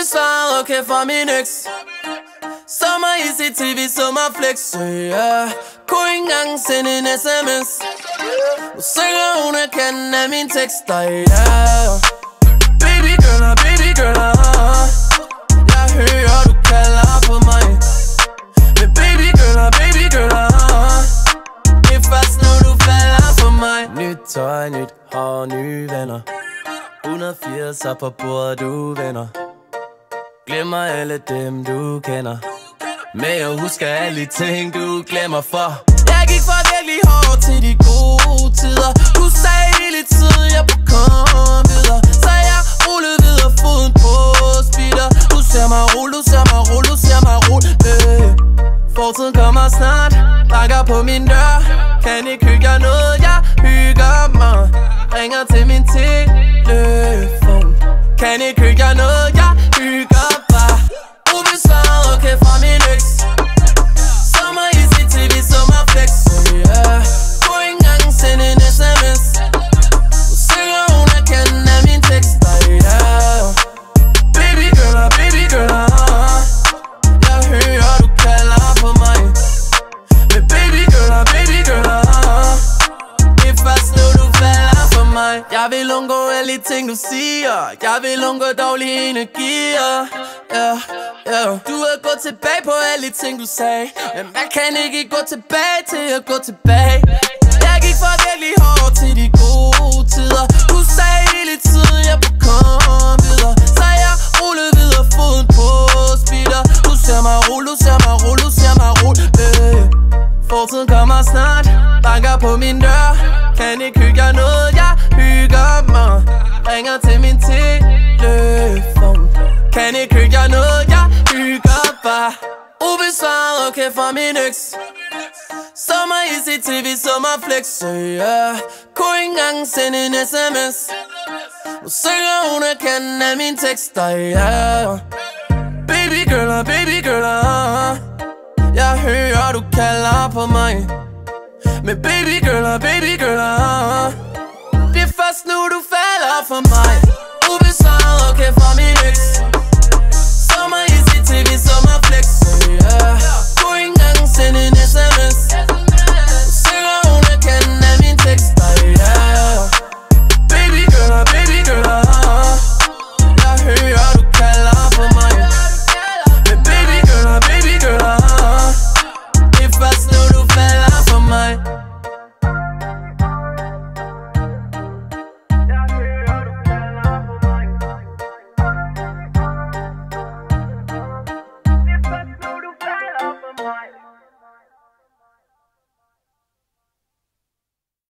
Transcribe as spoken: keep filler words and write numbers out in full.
Ubesvaret okay fra min ex. Sommer i C T V, sommerflex, yeah. Kunne ikke engang sende en sms. Nu synger hun af kanden af mine tekster, yeah. Baby girl, baby girl, jeg hører du kalder på mig. Men baby girl, baby girl, det er først nu du falder for mig. Nyt tøj, nyt hår, nye venner. hundrede og firs op på bordet, du venner. Glemmer alle dem du kender, men jeg husker alle de ting du glemmer for. Jeg gik fra virkelig hårdt til de gode tider. Du sagde hele tiden jeg kunne komme videre, så jeg rullede videre, foden på speeder. Du ser mig rulle, du ser mig rulle, du ser mig rulle, øh. Fortiden kommer snart, banker på min dør. Kan ikke hygge noget, jeg hygger mig. Ringer til min telefon. Kan ikke hygge noget, jeg hygger bare. Ubesvaret okay fra min ex. Sommer i C T V, sommerflex, yeah. Kunne ikke engang sende en sms. Nu synger hun af kanden af mine tekster, yeah. Baby girl, baby girl, jeg hører du kalder på mig. Men baby girl, baby girl, det er først nu du falder for mig. Jeg vil undgå alle de ting du siger. Jeg vil undgå dårlige energier, yeah, yeah. Du er gået tilbage på alle de ting du sagde, men man kan ikke gå tilbage til at gå tilbage. Jeg gik fra virkelig hårdt til de gode tider. Du sagde hele tiden jeg kunne komme videre, så jeg rullede videre, foden på speeder. Du ser mig rulle, du ser mig rulle, du ser mig rulle, øh. Fortiden kommer snart, banker på min dør. Kan ikke hygge noget, jeg hygger mig. Ringer til min telefon. Kan ikke hygge noget, jeg hygger bare. Ubesvaret okay fra min ex. Sommer i C T V, sommerflex, yeah. Kunne ikke engang sende en sms. Nu synger hun af kanden af mine tekster, yeah. Baby girl, baby girl, jeg hører du kalder på mig. Men baby girl, baby girl, det er først nu du falder for mig.